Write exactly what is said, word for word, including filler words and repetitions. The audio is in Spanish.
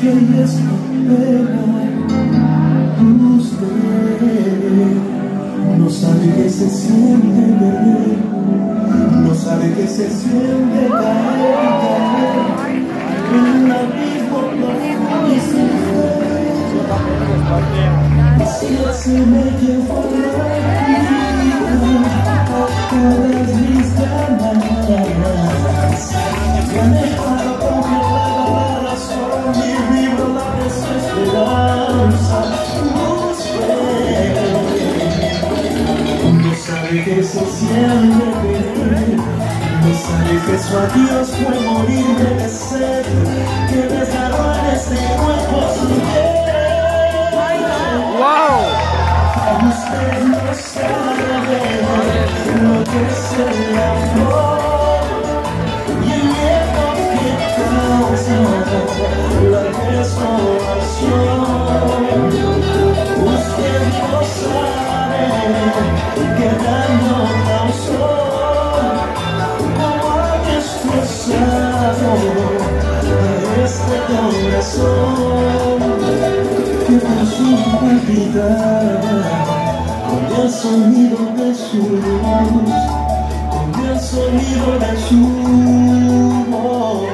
que ella espera. Usted no sabe que se siente perder, no sabe que se siente caer y caer en un abismo profundo y sin fe. Si se mete por la vida, todas mis ganas, me dejaron congelada la razón y vivo la desesperanza. No sabe que se siente perder, no sabe que su adiós fue morir de sed, que desgarró en este cuerpo sin querer. ¡Wow! Usted no sabe lo que es el amor y el miedo que causa la desolación. Usted no sabe que daño causó, como ha destrozado a este corazón que por su palpitar, con el sonido de su voz, con el sonido de su voz.